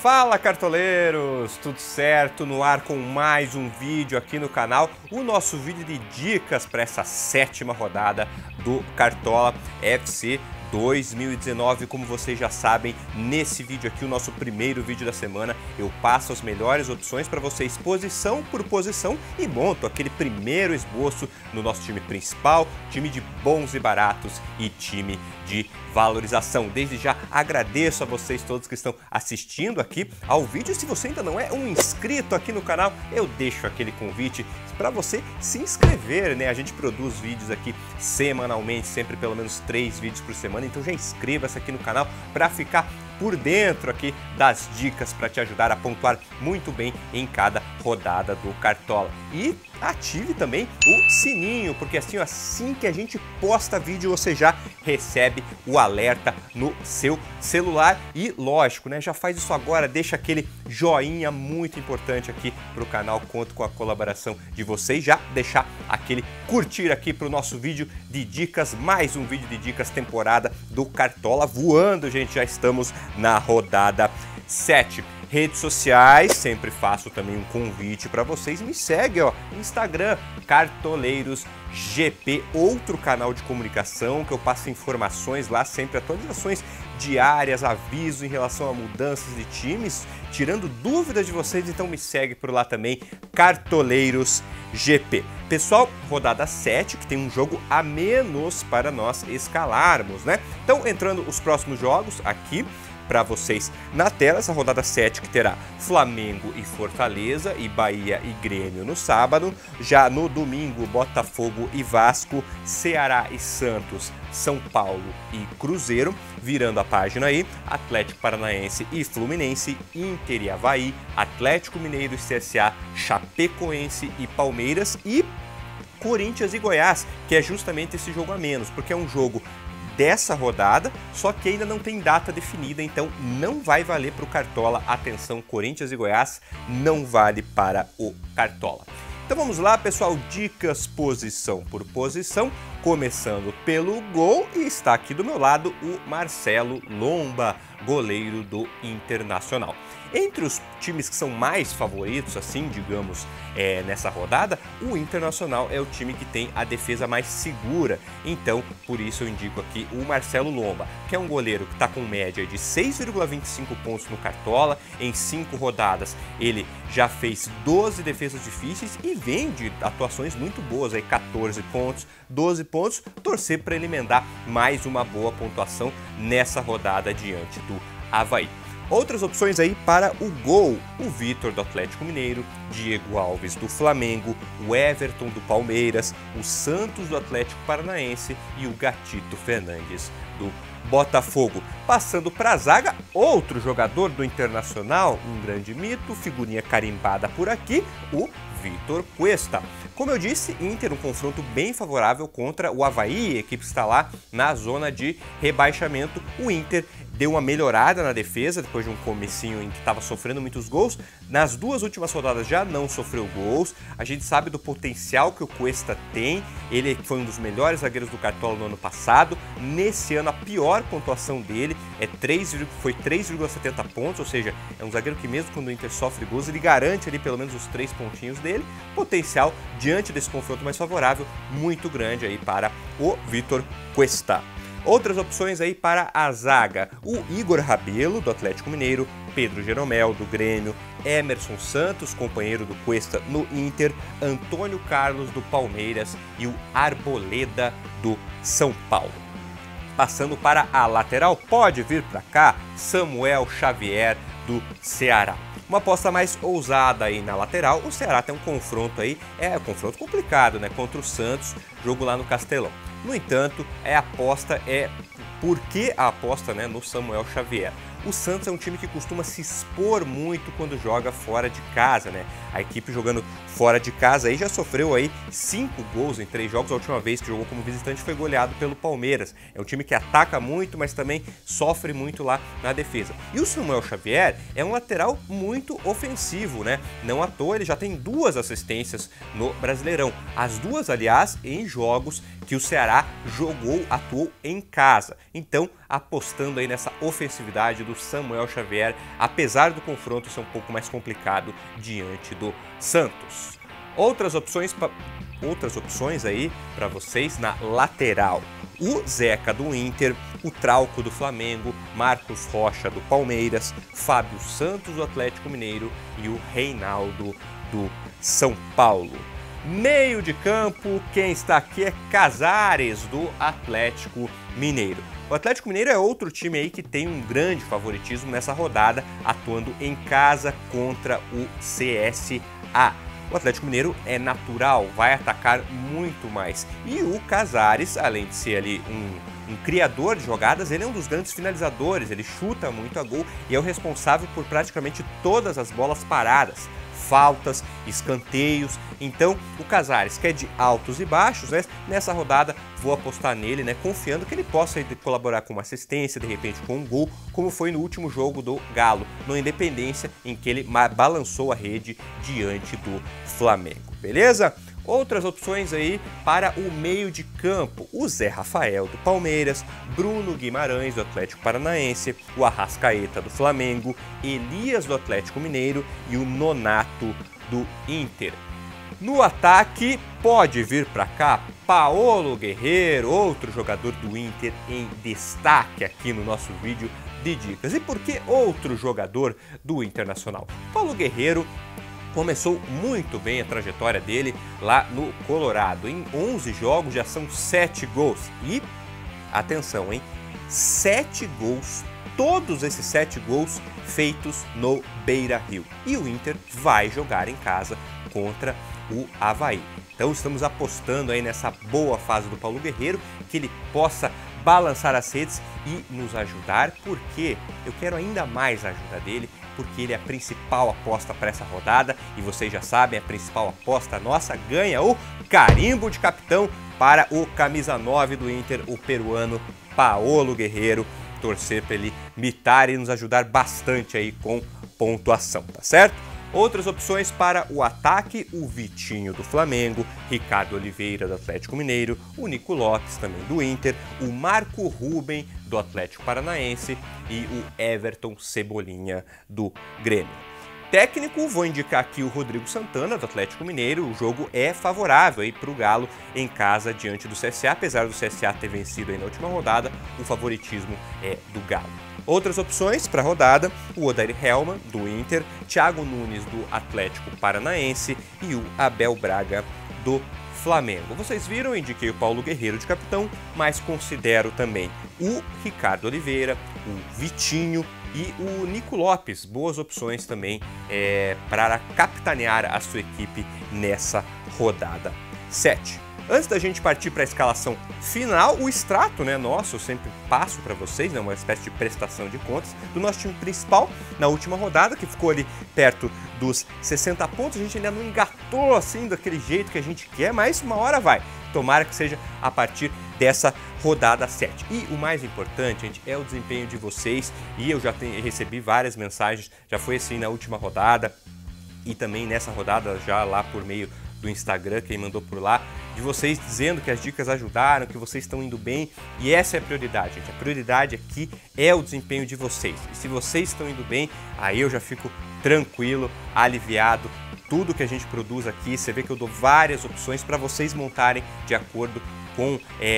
Fala, cartoleiros! Tudo certo? No ar com mais um vídeo aqui no canal, o nosso vídeo de dicas para essa sétima rodada do Cartola FC 2019. Como vocês já sabem, nesse vídeo aqui, o nosso primeiro vídeo da semana, eu passo as melhores opções para vocês posição por posição e monto aquele primeiro esboço no nosso time principal, time de bons e baratos e time de valorização. Desde já agradeço a vocês todos que estão assistindo aqui ao vídeo. Se você ainda não é um inscrito aqui no canal, eu deixo aquele convite para você se inscrever, né? A gente produz vídeos aqui semanalmente, sempre pelo menos 3 vídeos por semana, então já inscreva-se aqui no canal para ficar por dentro aqui das dicas para te ajudar a pontuar muito bem em cada rodada do Cartola. E ative também o sininho, porque assim que a gente posta vídeo, você já recebe o alerta no seu celular. E lógico, né, já faz isso agora, deixa aquele joinha muito importante aqui para o canal, conto com a colaboração de vocês, já deixar aquele curtir aqui para o nosso vídeo de dicas, mais um vídeo de dicas temporada do Cartola voando, gente, já estamos na rodada 7. Redes sociais, sempre faço também um convite para vocês, me segue, ó, Instagram, CartoleirosGP, outro canal de comunicação que eu passo informações lá, sempre atualizações diárias, aviso em relação a mudanças de times, tirando dúvidas de vocês, então me segue por lá também, CartoleirosGP. Pessoal, rodada 7, que tem um jogo a menos para nós escalarmos, né? Então, entrando os próximos jogos aqui para vocês na tela, essa rodada 7 que terá Flamengo e Fortaleza e Bahia e Grêmio no sábado, já no domingo Botafogo e Vasco, Ceará e Santos, São Paulo e Cruzeiro, virando a página aí, Atlético Paranaense e Fluminense, Inter e Avaí, Atlético Mineiro e CSA, Chapecoense e Palmeiras e Corinthians e Goiás, que é justamente esse jogo a menos, porque é um jogo dessa rodada, só que ainda não tem data definida, então não vai valer para o Cartola. Atenção, Corinthians e Goiás não vale para o Cartola. Então vamos lá, pessoal, dicas posição por posição, começando pelo gol, e está aqui do meu lado o Marcelo Lomba, goleiro do Internacional. Entre os times que são mais favoritos, assim, digamos, nessa rodada, o Internacional é o time que tem a defesa mais segura. Então, por isso eu indico aqui o Marcelo Lomba, que é um goleiro que está com média de 6,25 pontos no Cartola. Em 5 rodadas, ele já fez 12 defesas difíceis e vem de atuações muito boas, aí 14 pontos, 12 pontos, torcer para ele emendar mais uma boa pontuação nessa rodada diante do Avaí. Outras opções aí para o gol: o Vitor do Atlético Mineiro, Diego Alves do Flamengo, o Everton do Palmeiras, o Santos do Atlético Paranaense e o Gatito Fernandes do Botafogo. Passando para a zaga, outro jogador do Internacional, um grande mito, figurinha carimbada por aqui, o Vitor Cuesta. Como eu disse, Inter, um confronto bem favorável contra o Avaí, a equipe está lá na zona de rebaixamento. O Inter deu uma melhorada na defesa depois de um comecinho em que estava sofrendo muitos gols. Nas 2 últimas rodadas já não sofreu gols. A gente sabe do potencial que o Cuesta tem. Ele foi um dos melhores zagueiros do Cartola no ano passado. Nesse ano a pior pontuação dele foi 3,70 pontos, ou seja, é um zagueiro que mesmo quando o Inter sofre gols, ele garante ali pelo menos os 3 pontinhos dele. Potencial diante desse confronto mais favorável, muito grande aí para o Vitor Cuesta. Outras opções aí para a zaga: o Igor Rabelo, do Atlético Mineiro, Pedro Jeromel, do Grêmio, Emerson Santos, companheiro do Cuesta no Inter, Antônio Carlos, do Palmeiras e o Arboleda, do São Paulo. Passando para a lateral, pode vir para cá Samuel Xavier, do Ceará. Uma aposta mais ousada aí na lateral, o Ceará tem um confronto aí, um confronto complicado, né, contra o Santos, jogo lá no Castelão. No entanto, por que a aposta, né, no Samuel Xavier? O Santos é um time que costuma se expor muito quando joga fora de casa, né? A equipe jogando fora de casa aí já sofreu aí 5 gols em 3 jogos. A última vez que jogou como visitante foi goleado pelo Palmeiras. É um time que ataca muito, mas também sofre muito lá na defesa. E o Samuel Xavier é um lateral muito ofensivo, né? Não à toa, ele já tem 2 assistências no Brasileirão. As 2, aliás, em jogos que o Ceará atuou em casa. Então, apostando aí nessa ofensividade do Samuel Xavier, apesar do confronto ser um pouco mais complicado diante do Santos. Outras opções aí para vocês na lateral: o Zeca do Inter, o Trauco do Flamengo, Marcos Rocha do Palmeiras, Fábio Santos do Atlético Mineiro e o Reinaldo do São Paulo. Meio de campo, quem está aqui é Casares do Atlético Mineiro. O Atlético Mineiro é outro time aí que tem um grande favoritismo nessa rodada, atuando em casa contra o CSA. O Atlético Mineiro é natural, vai atacar muito mais. E o Casares, além de ser ali um criador de jogadas, ele é um dos grandes finalizadores, ele chuta muito a gol e é o responsável por praticamente todas as bolas paradas, faltas, escanteios. Então o Casares, que é de altos e baixos, né? Nessa rodada vou apostar nele, né? Confiando que ele possa colaborar com uma assistência, de repente com um gol, como foi no último jogo do Galo, no Independência, em que ele balançou a rede diante do Flamengo, beleza? Outras opções aí para o meio de campo: o Zé Rafael do Palmeiras, Bruno Guimarães do Atlético Paranaense, o Arrascaeta do Flamengo, Elias do Atlético Mineiro e o Nonato do Inter. No ataque, pode vir para cá Paolo Guerreiro, outro jogador do Inter em destaque aqui no nosso vídeo de dicas. E por que outro jogador do Internacional? Paolo Guerreiro começou muito bem a trajetória dele lá no Colorado. Em 11 jogos já são 7 gols. E, atenção, hein? 7 gols, todos esses 7 gols feitos no Beira-Rio. E o Inter vai jogar em casa contra o Avaí. Então estamos apostando aí nessa boa fase do Paolo Guerreiro, que ele possa balançar as redes e nos ajudar, porque eu quero ainda mais a ajuda dele, porque ele é a principal aposta para essa rodada e vocês já sabem, a principal aposta nossa ganha o carimbo de capitão para o camisa 9 do Inter, o peruano Paolo Guerreiro. Torcer para ele mitar e nos ajudar bastante aí com pontuação, tá certo? Outras opções para o ataque: o Vitinho do Flamengo, Ricardo Oliveira do Atlético Mineiro, o Nico Lopes também do Inter, o Marco Ruben do Atlético Paranaense e o Everton Cebolinha do Grêmio. Técnico, vou indicar aqui o Rodrigo Santana do Atlético Mineiro. O jogo é favorável aí para o Galo em casa diante do CSA, apesar do CSA ter vencido aí na última rodada, o favoritismo é do Galo. Outras opções para a rodada: o Odair Hellmann do Inter, Thiago Nunes do Atlético Paranaense e o Abel Braga do Flamengo. Vocês viram, eu indiquei o Paolo Guerreiro de capitão, mas considero também o Ricardo Oliveira, o Vitinho e o Nico Lopes. Boas opções também para capitanear a sua equipe nessa rodada 7. Antes da gente partir para a escalação final, o extrato, né, nosso, eu sempre passo para vocês, né, uma espécie de prestação de contas do nosso time principal na última rodada, que ficou ali perto dos 60 pontos. A gente ainda não engatou assim daquele jeito que a gente quer, mas uma hora vai. Tomara que seja a partir dessa rodada 7. E o mais importante, gente, é o desempenho de vocês. E eu já recebi várias mensagens, já foi assim na última rodada e também nessa rodada já lá por meio do Instagram, quem mandou por lá, de vocês dizendo que as dicas ajudaram, que vocês estão indo bem, e essa é a prioridade, gente. A prioridade aqui é o desempenho de vocês. E se vocês estão indo bem, aí eu já fico tranquilo, aliviado. Tudo que a gente produz aqui, você vê que eu dou várias opções para vocês montarem de acordo com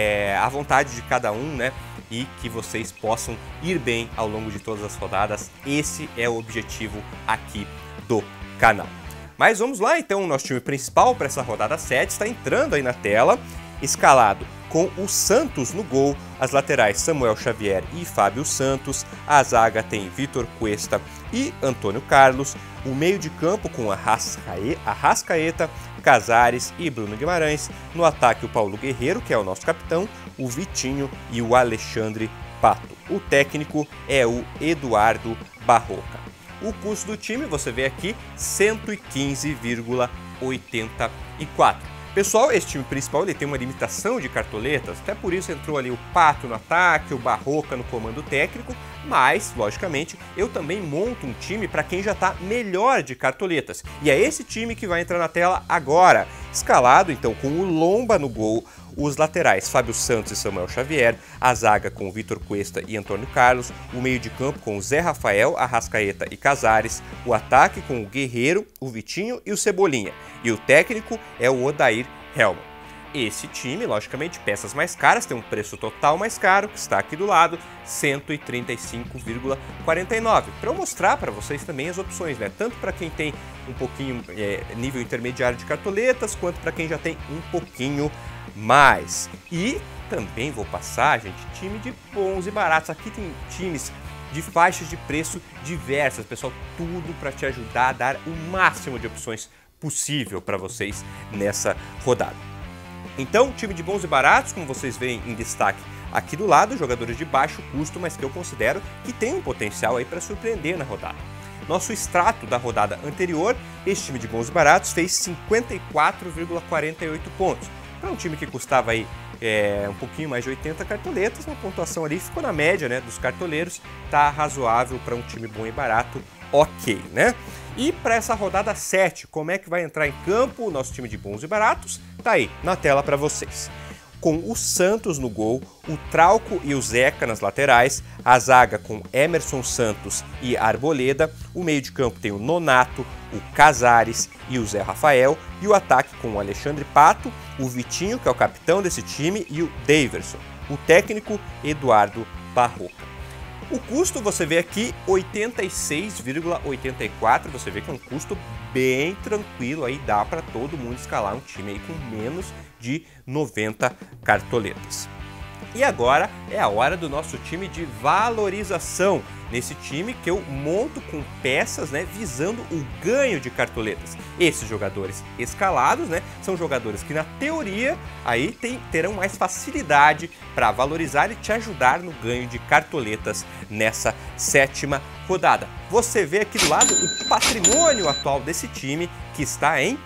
a vontade de cada um, né? E que vocês possam ir bem ao longo de todas as rodadas. Esse é o objetivo aqui do canal. Mas vamos lá então, o nosso time principal para essa rodada 7 está entrando aí na tela, escalado com o Santos no gol, as laterais Samuel Xavier e Fábio Santos, a zaga tem Vitor Cuesta e Antônio Carlos, o meio de campo com Arrascaeta, Casares e Bruno Guimarães, no ataque o Paolo Guerreiro, que é o nosso capitão, o Vitinho e o Alexandre Pato. O técnico é o Eduardo Barroca. O custo do time, você vê aqui, 115,84. Pessoal, esse time principal ele tem uma limitação de cartoletas, até por isso entrou ali o Pato no ataque, o Barroca no comando técnico, mas, logicamente, eu também monto um time para quem já está melhor de cartoletas. E é esse time que vai entrar na tela agora, escalado então com o Lomba no gol, os laterais Fábio Santos e Samuel Xavier, a zaga com o Vitor Cuesta e Antônio Carlos, o meio de campo com o Zé Rafael, Arrascaeta e Casares, o ataque com o Guerreiro, o Vitinho e o Cebolinha, e o técnico é o Odair Hellmann. Esse time, logicamente, peças mais caras, tem um preço total mais caro, que está aqui do lado, R$ 135,49. Para eu mostrar para vocês também as opções, né? Tanto para quem tem um pouquinho nível intermediário de cartoletas, quanto para quem já tem um pouquinho mais. E também vou passar, gente, time de bons e baratos. Aqui tem times de faixas de preço diversas, pessoal, tudo para te ajudar a dar o máximo de opções possível para vocês nessa rodada. Então, time de bons e baratos, como vocês veem em destaque aqui do lado, jogadores de baixo custo, mas que eu considero que tem um potencial aí para surpreender na rodada. Nosso extrato da rodada anterior, esse time de bons e baratos fez 54,48 pontos. Para um time que custava aí um pouquinho mais de 80 cartoletas, uma pontuação ali ficou na média, né, dos cartoleiros, tá razoável para um time bom e barato, ok, né? E para essa rodada 7, como é que vai entrar em campo o nosso time de bons e baratos? Tá aí na tela para vocês. Com o Santos no gol, o Trauco e o Zeca nas laterais, a zaga com Emerson Santos e Arboleda, o meio de campo tem o Nonato, o Casares e o Zé Rafael, e o ataque com o Alexandre Pato, o Vitinho, que é o capitão desse time, e o Daverson, o técnico Eduardo Barroca. O custo você vê aqui, 86,84, você vê que é um custo bem tranquilo, aí dá para todo mundo escalar um time aí com menos de 90 cartoletas. E agora é a hora do nosso time de valorização. Nesse time que eu monto com peças, né, visando o ganho de cartoletas. Esses jogadores escalados, né, são jogadores que na teoria aí terão mais facilidade para valorizar e te ajudar no ganho de cartoletas nessa 7ª rodada. Você vê aqui do lado o patrimônio atual desse time, que está em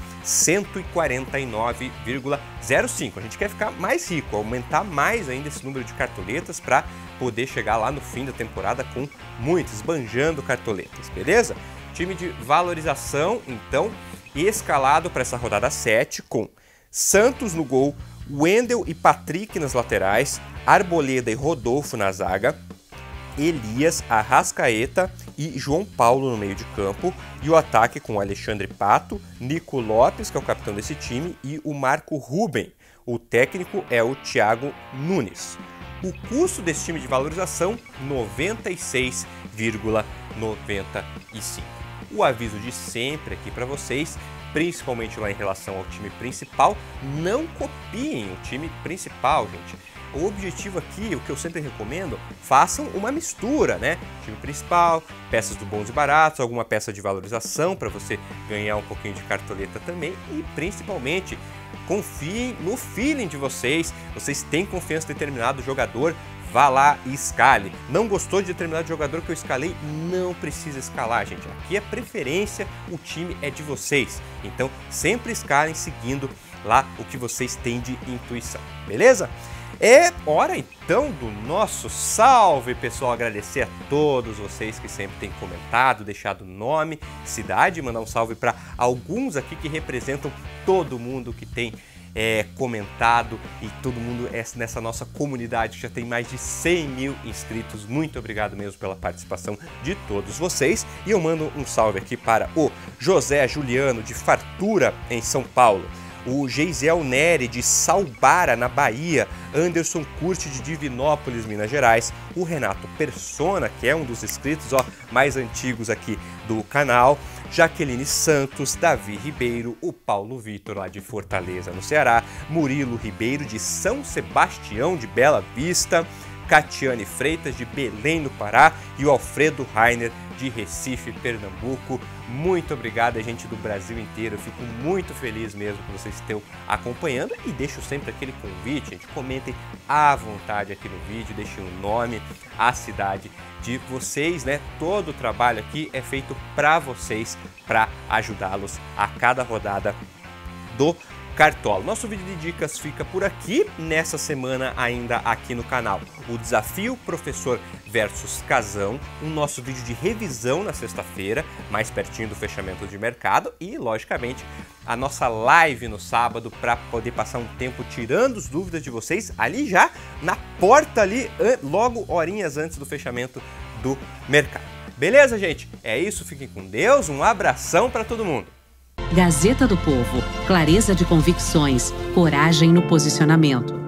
149,05. A gente quer ficar mais rico, aumentar mais ainda esse número de cartoletas para poder chegar lá no fim da temporada com muitos, esbanjando cartoletas, beleza? Time de valorização, então, escalado para essa rodada 7 com Santos no gol, Wendel e Patrick nas laterais, Arboleda e Rodolfo na zaga, Elias, Arrascaeta e João Paulo no meio de campo, e o ataque com Alexandre Pato, Nico Lopes, que é o capitão desse time, e o Marco Ruben. O técnico é o Thiago Nunes. O custo desse time de valorização, R$ 96,95. O aviso de sempre aqui para vocês, principalmente lá em relação ao time principal, não copiem o time principal, gente. O objetivo aqui, o que eu sempre recomendo, façam uma mistura, né? Time principal, peças do bons e baratos, alguma peça de valorização para você ganhar um pouquinho de cartoleta também, e principalmente confiem no feeling de vocês. Vocês têm confiança em determinado jogador, vá lá e escale. Não gostou de determinado jogador que eu escalei? Não precisa escalar, gente. Aqui é preferência, o time é de vocês. Então sempre escalem seguindo lá o que vocês têm de intuição, beleza? É hora então do nosso salve, pessoal. Agradecer a todos vocês que sempre têm comentado, deixado nome, cidade, mandar um salve para alguns aqui que representam todo mundo que tem comentado, e todo mundo nessa nossa comunidade que já tem mais de 100 mil inscritos. Muito obrigado mesmo pela participação de todos vocês. E eu mando um salve aqui para o José Juliano de Fartura, em São Paulo, o Geisel Neri de Salbara, na Bahia, Anderson Curti de Divinópolis, Minas Gerais, o Renato Persona, que é um dos inscritos mais antigos aqui do canal, Jaqueline Santos, Davi Ribeiro, o Paulo Vitor lá de Fortaleza, no Ceará, Murilo Ribeiro de São Sebastião de Bela Vista, Catiane Freitas de Belém, no Pará, e o Alfredo Rainer de Recife, Pernambuco. Muito obrigado, gente do Brasil inteiro. Eu fico muito feliz mesmo que vocês estejam acompanhando, e deixo sempre aquele convite, gente, comentem à vontade aqui no vídeo, deixem o nome, a cidade de vocês, né? Todo o trabalho aqui é feito para vocês, para ajudá-los a cada rodada do Cartola. Nosso vídeo de dicas fica por aqui, nessa semana ainda aqui no canal. O Desafio Professor versus Casão, o nosso vídeo de revisão na sexta-feira, mais pertinho do fechamento de mercado e, logicamente, a nossa live no sábado para poder passar um tempo tirando as dúvidas de vocês ali já na porta ali, logo horinhas antes do fechamento do mercado. Beleza, gente? É isso, fiquem com Deus, um abração para todo mundo. Gazeta do Povo, clareza de convicções, coragem no posicionamento.